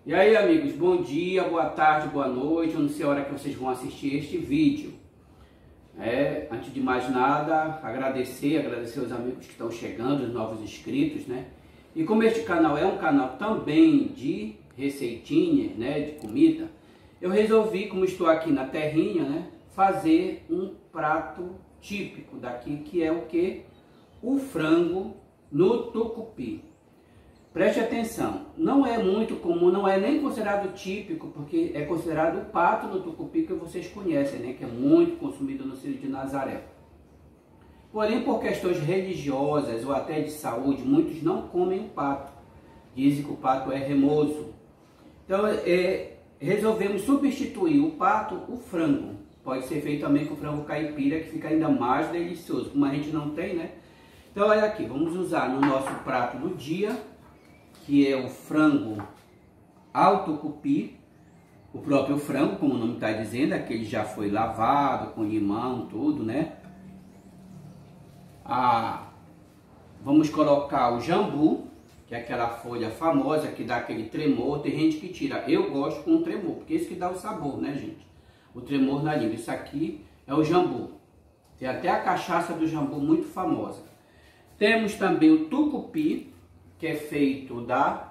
E aí, amigos, bom dia, boa tarde, boa noite. Eu não sei a hora que vocês vão assistir este vídeo. Antes de mais nada, agradecer os amigos que estão chegando, os novos inscritos, né? E como este canal é um canal também de receitinhas, né, de comida, eu resolvi, como estou aqui na terrinha, né, fazer um prato típico daqui, que é o que? O frango no tucupi. Preste atenção, não é muito comum, não é nem considerado típico, porque é considerado o pato no tucupi que vocês conhecem, né? Que é muito consumido no Círio de Nazaré. Porém, por questões religiosas ou até de saúde, muitos não comem o pato. Dizem que o pato é remoso. Então, resolvemos substituir o pato, o frango. Pode ser feito também com frango caipira, que fica ainda mais delicioso. Como a gente não tem, né? Então, olha aqui, vamos usar no nosso prato do dia, que é o frango ao tucupi, o próprio frango, como o nome está dizendo, aquele já foi lavado com limão, tudo, né? Vamos colocar o jambu, que é aquela folha famosa que dá aquele tremor. Tem gente que tira, eu gosto com tremor, porque isso que dá o sabor, né, gente? O tremor na língua. Isso aqui é o jambu. Tem até a cachaça do jambu muito famosa. Temos também o tucupi, que é feito da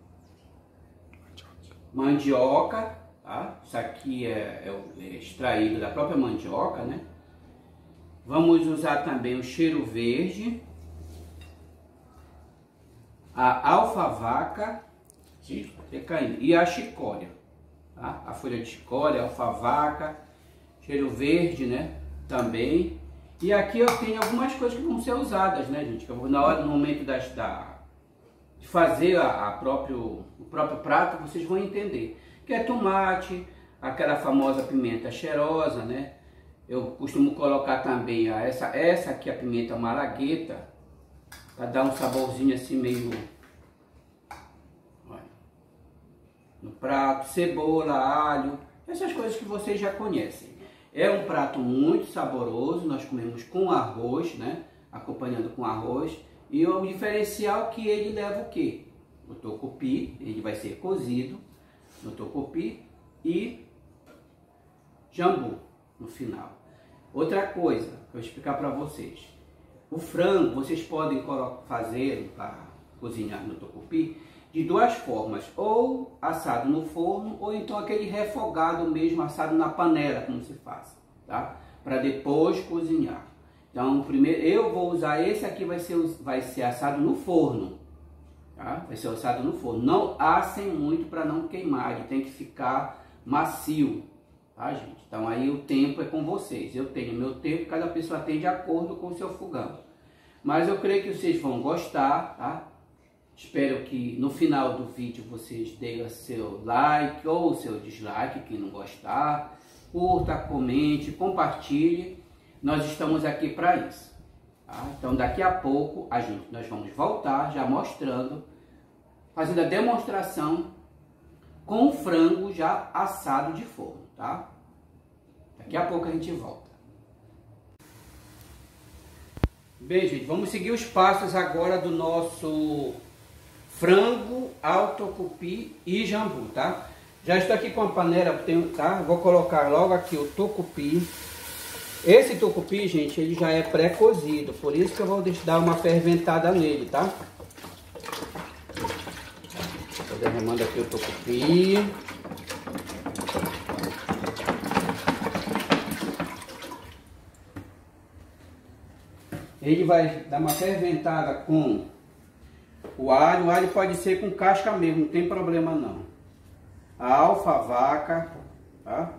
mandioca, tá? Isso aqui é extraído da própria mandioca, né? Vamos usar também o cheiro verde, a alfavaca e a chicória, tá? A folha de chicória, a alfavaca, cheiro verde, né? Também. E aqui eu tenho algumas coisas que vão ser usadas, né, gente? Que eu vou, no momento de fazer o próprio prato, vocês vão entender. Que é tomate, aquela famosa pimenta cheirosa, né? Eu costumo colocar também essa aqui, a pimenta malagueta, para dar um saborzinho assim meio... Olha, no prato, cebola, alho, essas coisas que vocês já conhecem. É um prato muito saboroso, nós comemos com arroz, né? Acompanhando com arroz. E o diferencial é que ele leva o quê? O tucupi, ele vai ser cozido no tucupi e jambu no final. Outra coisa que eu vou explicar para vocês. O frango, vocês podem fazer para cozinhar no tucupi de duas formas. Ou assado no forno, ou então aquele refogado mesmo, assado na panela, como se faz, tá? Para depois cozinhar. Então, primeiro eu vou usar esse aqui, vai ser assado no forno, tá? Vai ser assado no forno. Não assem muito para não queimar, ele tem que ficar macio, tá, gente? Então aí o tempo é com vocês. Eu tenho meu tempo, cada pessoa tem de acordo com o seu fogão. Mas eu creio que vocês vão gostar, tá? Espero que no final do vídeo vocês deem o seu like ou o seu dislike, quem não gostar. Curta, comente, compartilhe. Nós estamos aqui para isso, tá? Então daqui a pouco nós vamos voltar já mostrando, fazendo a demonstração com o frango já assado de forno, tá? Daqui a pouco a gente volta. Bem, gente, vamos seguir os passos agora do nosso frango ao tucupi e jambu, tá? Já estou aqui com a panela, tá? Vou colocar logo aqui o tucupi. Esse tucupi, gente, ele já é pré-cozido, por isso que eu vou dar uma ferventada nele, tá? Estou derramando aqui o tucupi. Ele vai dar uma ferventada com o alho pode ser com casca mesmo, não tem problema não. A alfavaca, tá?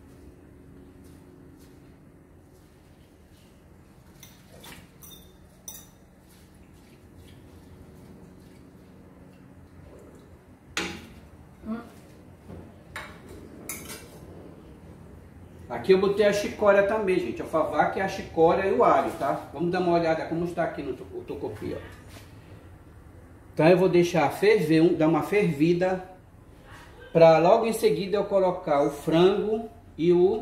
Aqui eu botei a chicória também, gente. A alfavaca, a chicória e o alho, tá? Vamos dar uma olhada como está aqui no tucupi, ó. Então eu vou deixar ferver, dar uma fervida, para logo em seguida eu colocar o frango e o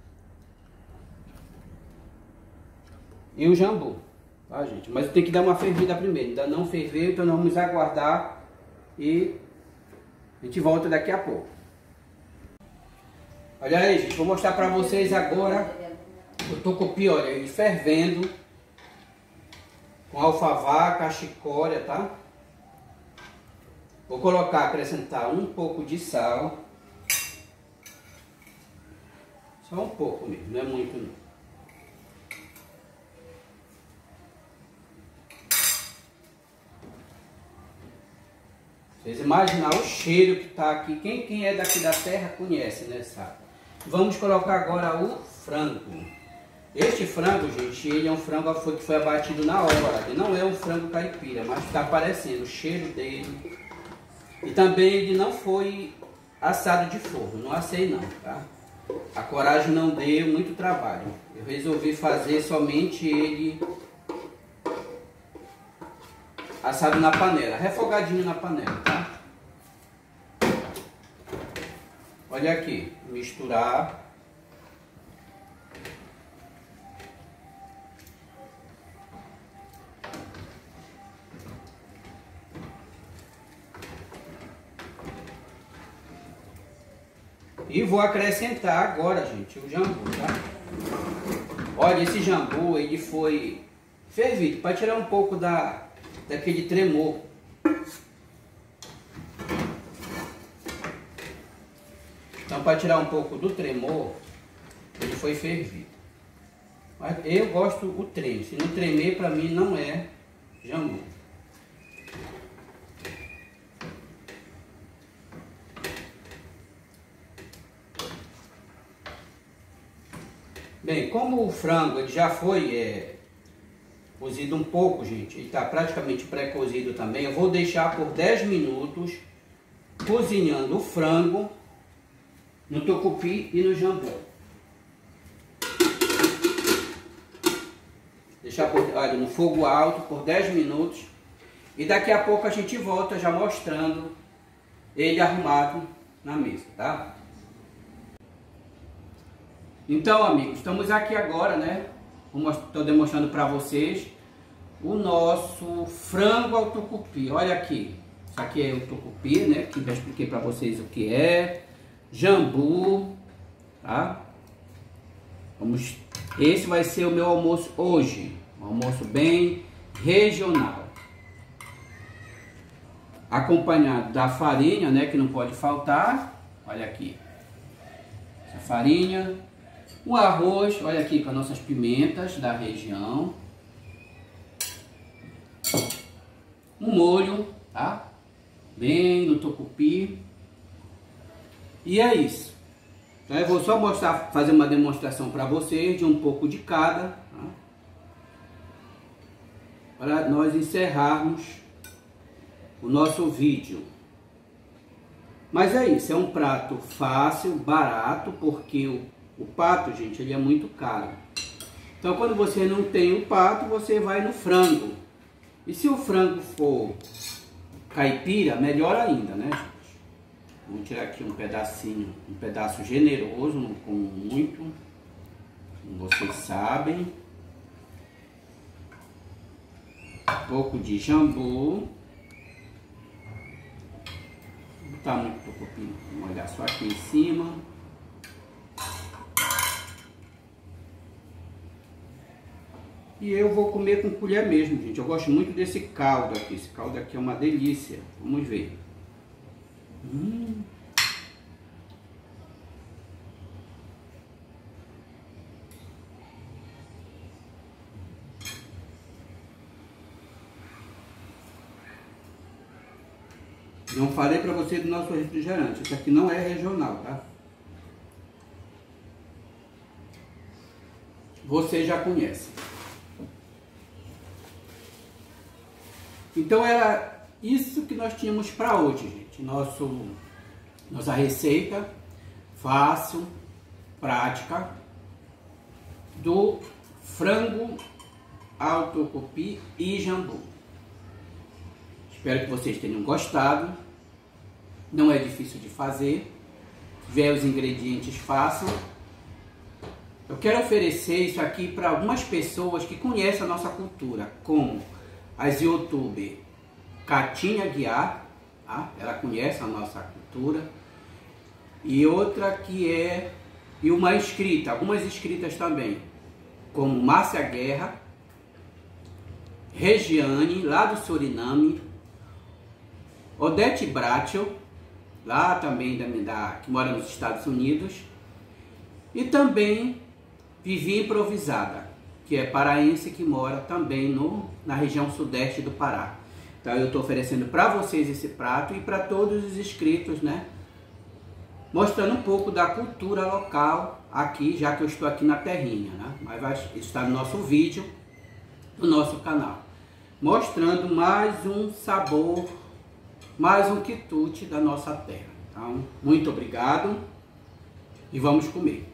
jambu, tá, gente? Mas tem que dar uma fervida primeiro. Ainda não ferveu, então nós vamos aguardar e A gente volta daqui a pouco. Olha aí, gente, vou mostrar para vocês agora o tucupi, olha, ele fervendo com alfavá, cachicória, tá? Vou colocar, acrescentar um pouco de sal. Só um pouco mesmo, não é muito não. Vocês imaginam o cheiro que está aqui. Quem é daqui da terra conhece, né, sabe? Vamos colocar agora o frango. Este frango, gente, ele é um frango que foi abatido na hora. Ele não é um frango caipira, mas está aparecendo o cheiro dele. E também ele não foi assado de forno, não assei não, tá? A coragem não deu, muito trabalho. Eu resolvi fazer somente ele assado na panela, refogadinho na panela, tá? Olha aqui, misturar. E vou acrescentar agora, gente, o jambu, tá? Olha, esse jambu, ele foi fervido para tirar um pouco daquele tremor. Então, para tirar um pouco do tremor, ele foi fervido. Mas eu gosto o treme. Se não tremer, para mim não é jambu. Bem, como o frango ele já foi cozido um pouco, gente, ele está praticamente pré-cozido também, eu vou deixar por 10 minutos cozinhando o frango no tucupi e no jambu. Deixar olha, no fogo alto por 10 minutos e daqui a pouco a gente volta já mostrando ele arrumado na mesa, tá? Então, amigos, estamos aqui agora, né? Estou demonstrando para vocês o nosso frango ao tucupi. Olha aqui, isso aqui é o tucupi, né? Que já expliquei para vocês o que é. Jambu, tá? Esse vai ser o meu almoço hoje, um almoço bem regional. Acompanhado da farinha, né? Que não pode faltar. Olha aqui, essa farinha. O arroz, olha aqui com as nossas pimentas da região. Um molho, tá? Bem no tucupi. E é isso. Então eu vou só mostrar, fazer uma demonstração para vocês de um pouco de cada, tá? Para nós encerrarmos o nosso vídeo. Mas é isso, é um prato fácil, barato, porque o pato, gente, ele é muito caro. Então, quando você não tem o pato, você vai no frango. E se o frango for caipira, melhor ainda, né, gente? Vamos tirar aqui um pedacinho, um pedaço generoso, não como muito, como vocês sabem. Um pouco de jambu. Não botar muito tucupi, vamos olhar só aqui em cima. E eu vou comer com colher mesmo, gente. Eu gosto muito desse caldo aqui. Esse caldo aqui é uma delícia. Vamos ver. Não falei para você do nosso refrigerante. Esse aqui não é regional, tá? Você já conhece. Então era isso que nós tínhamos para hoje, gente. Nossa receita fácil, prática, do frango ao tucupi e jambu. Espero que vocês tenham gostado. Não é difícil de fazer. Se tiver os ingredientes, façam. Eu quero oferecer isso aqui para algumas pessoas que conhecem a nossa cultura, como as youtubers Catinha Guiar, tá? Ela conhece a nossa cultura. cultura. E outra que é, e uma inscrita, algumas inscritas também, como Márcia Guerra, Regiane, lá do Suriname, Odete Bratio, lá também que mora nos Estados Unidos, e também Vivi Improvisada, que é paraense, que mora também na região sudeste do Pará. Então eu estou oferecendo para vocês esse prato e para todos os inscritos, né? Mostrando um pouco da cultura local aqui, já que eu estou aqui na terrinha, né? Mas vai estar no nosso vídeo, no nosso canal, mostrando mais um sabor, mais um quitute da nossa terra. Então, muito obrigado e vamos comer.